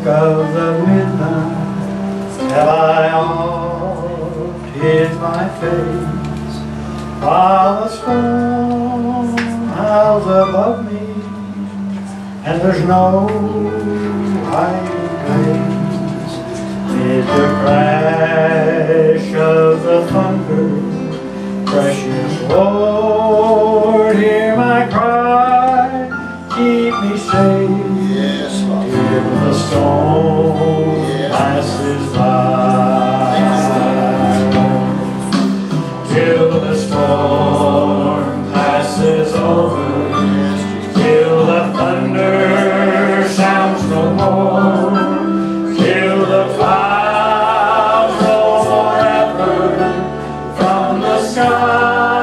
of the midnight have I oft hid my face, while the storm howls above me, and there's no hiding place. Mid the crash of the thunder, precious Lord, hear my cry, keep me safe. Yes, Father. Till the storm passes by. Till the storm passes over. Till the thunder sounds no more. Till the clouds roll forever from the sky.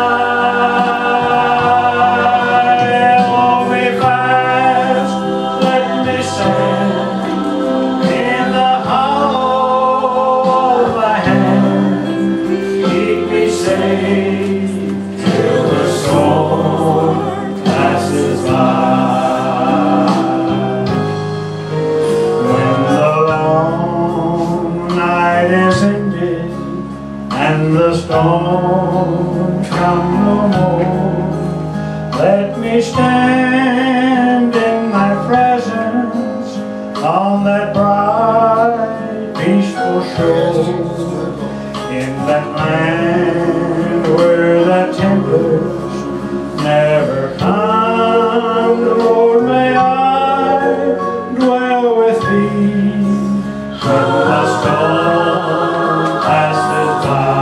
And the storms come no more, let me stand in thy presence on that bright, peaceful shore, in that land where the tempest never come. Lord, may I dwell with thee when the storm passes by.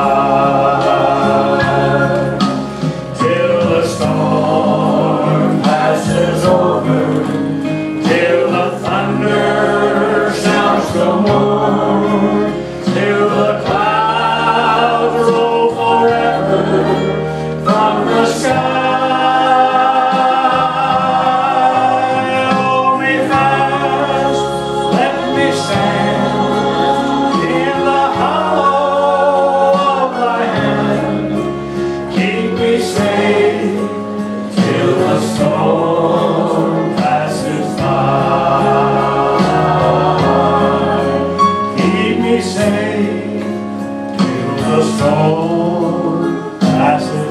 Till the storm passes over, till the thunder sounds no more, till the clouds roll forever from the sky. Hold me fast, let me stand in the hollow of thy hand. Keep me safe till the storm passes by. Keep me safe till the storm passes by.